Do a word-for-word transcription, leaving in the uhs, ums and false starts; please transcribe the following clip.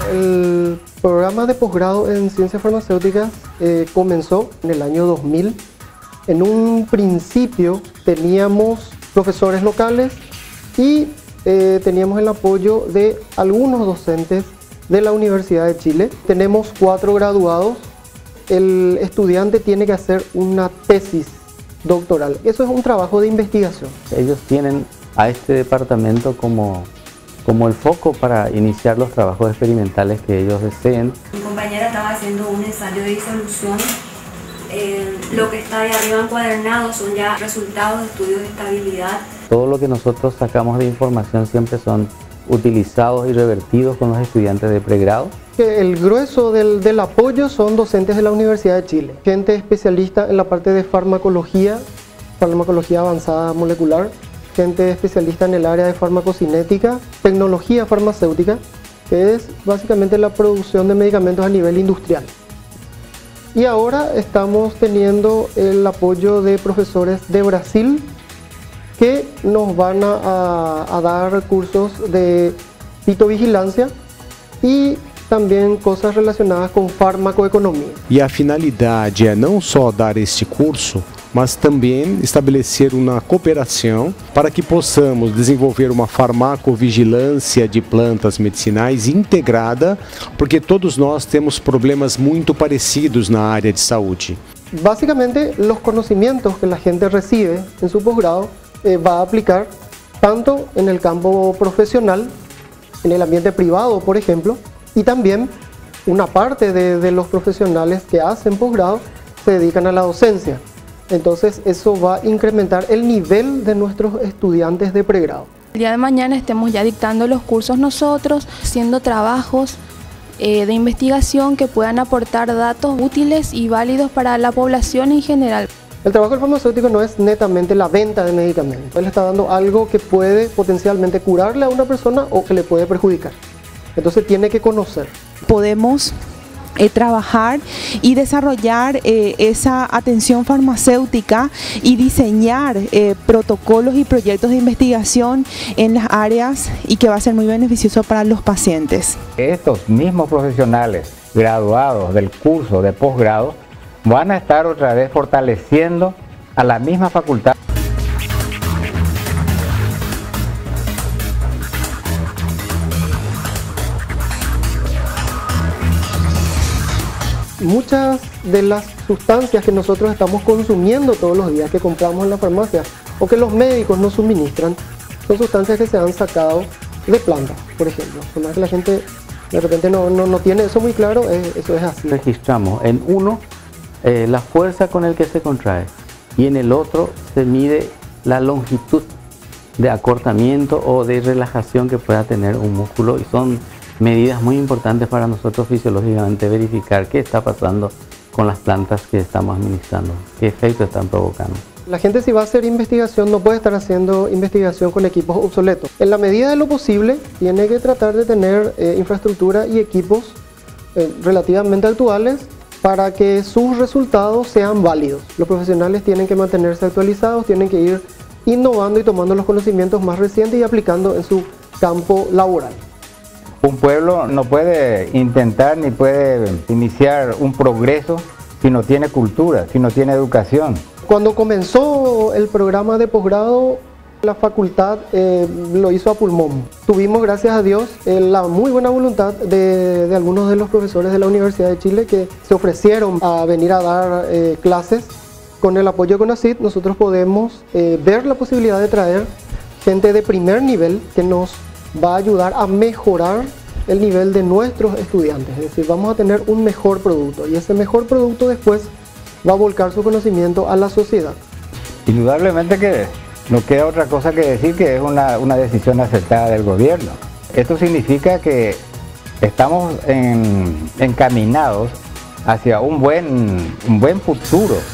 El programa de posgrado en ciencias farmacéuticas eh, comenzó en el año dos mil. En un principio teníamos profesores locales y eh, teníamos el apoyo de algunos docentes de la Universidad de Chile. Tenemos cuatro graduados. El estudiante tiene que hacer una tesis doctoral. Eso es un trabajo de investigación. Ellos tienen a este departamento como, como el foco para iniciar los trabajos experimentales que ellos deseen. Mi compañera estaba haciendo un ensayo de disolución. Eh, lo que está ahí arriba encuadernado son ya resultados de estudios de estabilidad. Todo lo que nosotros sacamos de información siempre son utilizados y revertidos con los estudiantes de pregrado. El grueso del, del apoyo son docentes de la Universidad de Chile, gente especialista en la parte de farmacología, farmacología avanzada molecular, gente especialista en el área de farmacocinética, tecnología farmacéutica, que es básicamente la producción de medicamentos a nivel industrial. Y ahora estamos teniendo el apoyo de profesores de Brasil que nos van a, a, a dar cursos de fitovigilancia y também cosas relacionadas com farmacoeconomia. E a finalidade é não só dar este curso, mas também estabelecer uma cooperação para que possamos desenvolver uma farmacovigilância de plantas medicinais integrada, porque todos nós temos problemas muito parecidos na área de saúde. Básicamente, los conocimientos que la gente recibe en su posgrado eh, va a aplicar tanto en el campo profesional, en el ambiente privado, por ejemplo, y también una parte de, de los profesionales que hacen posgrado se dedican a la docencia. Entonces eso va a incrementar el nivel de nuestros estudiantes de pregrado. El día de mañana estemos ya dictando los cursos nosotros, haciendo trabajos eh, de investigación que puedan aportar datos útiles y válidos para la población en general. El trabajo del farmacéutico no es netamente la venta de medicamentos. Él está dando algo que puede potencialmente curarle a una persona o que le puede perjudicar. Entonces tiene que conocer. Podemos eh, trabajar y desarrollar eh, esa atención farmacéutica y diseñar eh, protocolos y proyectos de investigación en las áreas y que va a ser muy beneficioso para los pacientes. Estos mismos profesionales graduados del curso de posgrado van a estar otra vez fortaleciendo a la misma facultad. Muchas de las sustancias que nosotros estamos consumiendo todos los días, que compramos en la farmacia o que los médicos nos suministran, son sustancias que se han sacado de plantas, por ejemplo. Por más que la gente de repente no, no, no tiene eso muy claro, eh, eso es así. Registramos en uno eh, la fuerza con el que se contrae y en el otro se mide la longitud de acortamiento o de relajación que pueda tener un músculo, y son medidas muy importantes para nosotros fisiológicamente verificar qué está pasando con las plantas que estamos administrando, qué efecto están provocando. La gente, si va a hacer investigación, no puede estar haciendo investigación con equipos obsoletos. En la medida de lo posible, tiene que tratar de tener eh, infraestructura y equipos eh, relativamente actuales para que sus resultados sean válidos. Los profesionales tienen que mantenerse actualizados, tienen que ir innovando y tomando los conocimientos más recientes y aplicando en su campo laboral. Un pueblo no puede intentar ni puede iniciar un progreso si no tiene cultura, si no tiene educación. Cuando comenzó el programa de posgrado, la facultad eh, lo hizo a pulmón. Tuvimos, gracias a Dios, eh, la muy buena voluntad de, de algunos de los profesores de la Universidad de Chile que se ofrecieron a venir a dar eh, clases. Con el apoyo de CONACYT nosotros podemos eh, ver la posibilidad de traer gente de primer nivel que nos va a ayudar a mejorar el nivel de nuestros estudiantes. Es decir, vamos a tener un mejor producto y ese mejor producto después va a volcar su conocimiento a la sociedad. Indudablemente que no queda otra cosa que decir que es una, una decisión acertada del gobierno. Esto significa que estamos en, encaminados hacia un buen, un buen futuro